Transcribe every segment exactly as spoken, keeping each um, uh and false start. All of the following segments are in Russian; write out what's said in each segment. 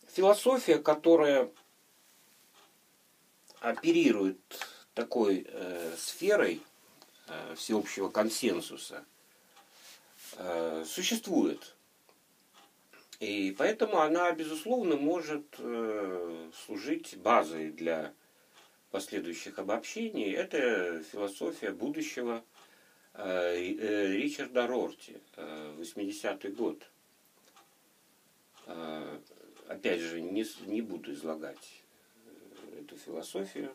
Философия, которая оперирует такой э, сферой э, всеобщего консенсуса, э, существует. И поэтому она, безусловно, может э, служить базой для последующих обобщений. Это философия будущего э, Ричарда Рорти, э, восьмидесятый год. Э, опять же, не, не буду излагать эту философию.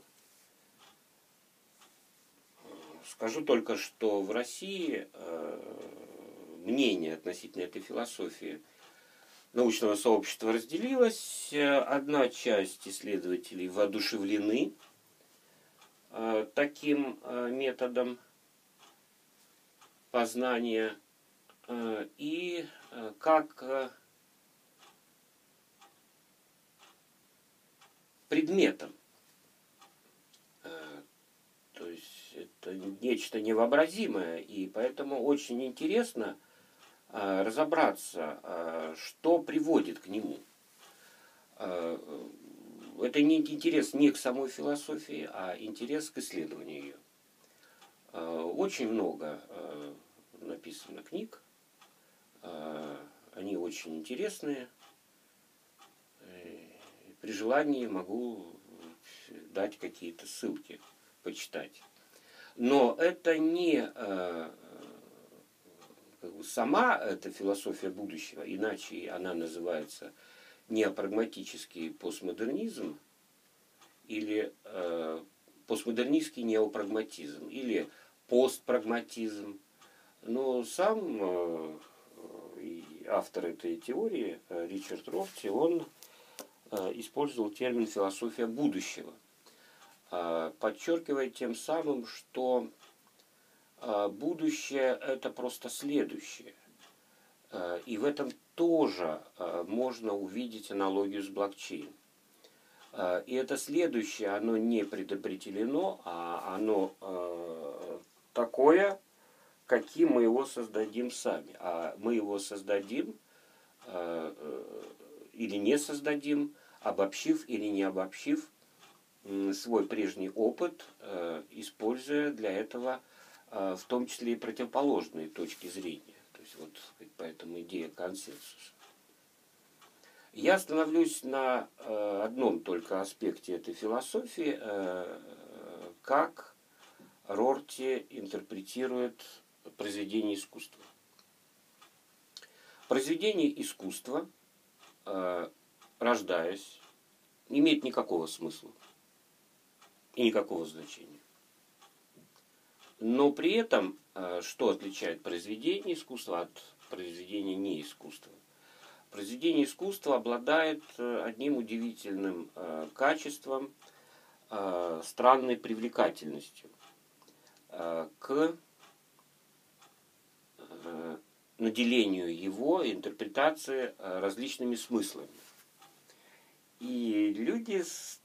Скажу только, что в России э, мнение относительно этой философии научного сообщества разделилось. Одна часть исследователей воодушевлены э, таким э, методом познания э, и э, как э, предметом. Э, то есть это нечто невообразимое, и поэтому очень интересно э, разобраться, что приводит к нему. Это не интерес не к самой философии, а интерес к исследованию ее. Очень много написано книг, они очень интересные. При желании могу дать какие-то ссылки, почитать. Но это не сама эта философия будущего, иначе она называется неопрагматический постмодернизм или э, постмодернистский неопрагматизм или постпрагматизм. Но сам э, автор этой теории э, Ричард Рорти, он э, использовал термин философия будущего, э, подчеркивая тем самым, что э, будущее это просто следующее. Э, и в этом тоже э, можно увидеть аналогию с блокчейн. Э, и это следующее, оно не предопределено, а оно э, такое, каким мы его создадим сами. А мы его создадим э, э, или не создадим, обобщив или не обобщив э, свой прежний опыт, э, используя для этого э, в том числе и противоположные точки зрения. То есть вот поэтому идея консенсуса. Я остановлюсь на э, одном только аспекте этой философии, э, как Рорти интерпретирует произведение искусства. Произведение искусства, э, рождаясь, не имеет никакого смысла и никакого значения. Но при этом, э, что отличает произведение искусства от произведения не искусства? Произведение искусства обладает одним удивительным э, качеством, э, странной привлекательностью э, к э, наделению его интерпретации э, различными смыслами. И люди с,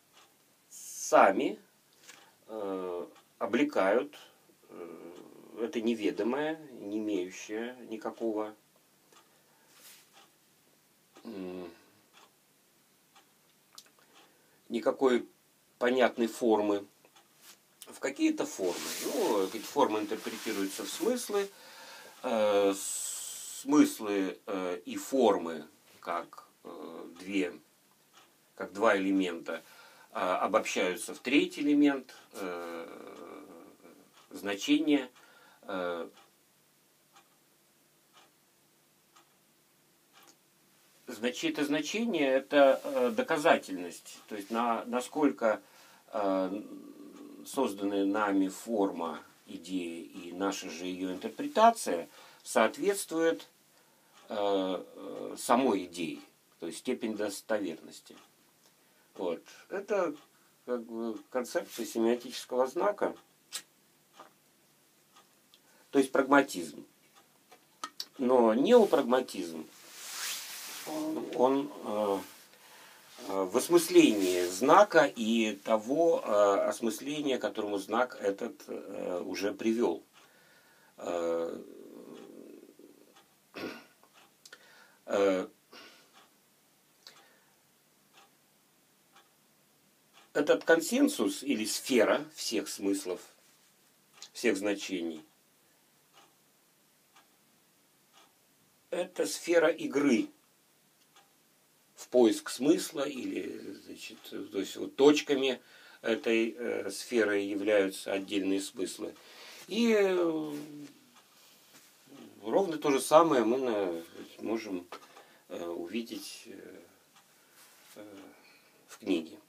сами э, облекают э, это неведомое, не имеющее никакого никакой понятной формы в какие-то формы. Ну, эти формы интерпретируются в смыслы. Э, смыслы э, и формы, как э, две, как два элемента, э, обобщаются в третий элемент, э, значение. Э, Значит, это значение – это э, доказательность, то есть на, насколько э, созданная нами форма идеи и наша же ее интерпретация соответствует э, э, самой идее, то есть степень достоверности. Вот. Это как бы концепция семиотического знака, то есть прагматизм. Но неопрагматизм, он э, в осмыслении знака и того э, осмысления, к которому знак этот э, уже привел. Э, э, этот консенсус или сфера всех смыслов, всех значений, это сфера игры в поиск смысла, или, значит, то есть вот точками этой э, сферы являются отдельные смыслы. И э, ровно то же самое мы на, можем э, увидеть э, э, в книге.